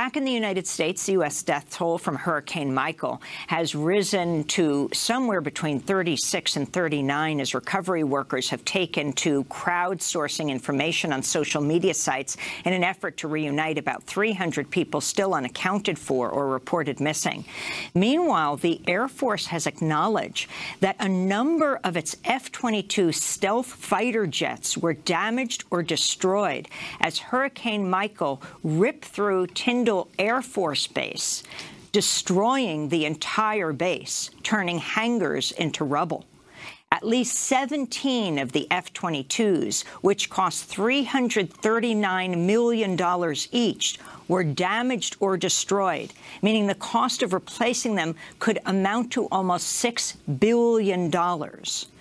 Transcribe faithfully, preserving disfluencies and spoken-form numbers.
Back in the United States, the U S death toll from Hurricane Michael has risen to somewhere between thirty-six and thirty-nine as recovery workers have taken to crowdsourcing information on social media sites in an effort to reunite about three hundred people still unaccounted for or reported missing. Meanwhile, the Air Force has acknowledged that a number of its F twenty-two stealth fighter jets were damaged or destroyed as Hurricane Michael ripped through Tyndall Air Force Base, destroying the entire base, turning hangars into rubble. At least seventeen of the F twenty-twos, which cost three hundred thirty-nine million dollars each, were damaged or destroyed, meaning the cost of replacing them could amount to almost six billion dollars.